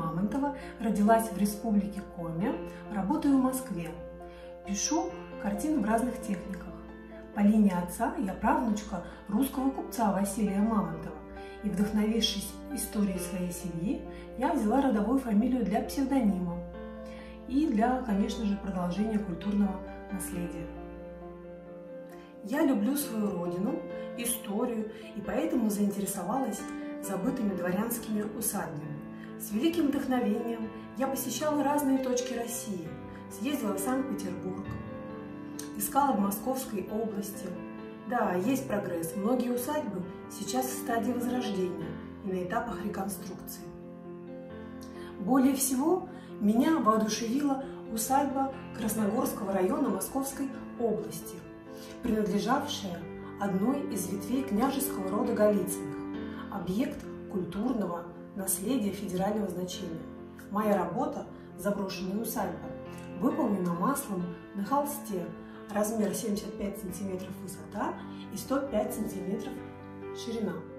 Мамонтова, родилась в республике Коми, работаю в Москве. Пишу картины в разных техниках. По линии отца я правнучка русского купца Василия Мамонтова, и, вдохновившись историей своей семьи, я взяла родовую фамилию для псевдонима и для, конечно же, продолжения культурного наследия. Я люблю свою родину, историю, и поэтому заинтересовалась забытыми дворянскими усадьбами. С великим вдохновением я посещала разные точки России, съездила в Санкт-Петербург, искала в Московской области. Да, есть прогресс, многие усадьбы сейчас в стадии возрождения и на этапах реконструкции. Более всего меня воодушевила усадьба Красногорского района Московской области, принадлежавшая одной из ветвей княжеского рода Голицыных, объект культурного наследия федерального значения. Моя работа «Заброшенная усадьба» выполнена маслом на холсте, размер 75 см высота и 105 см ширина.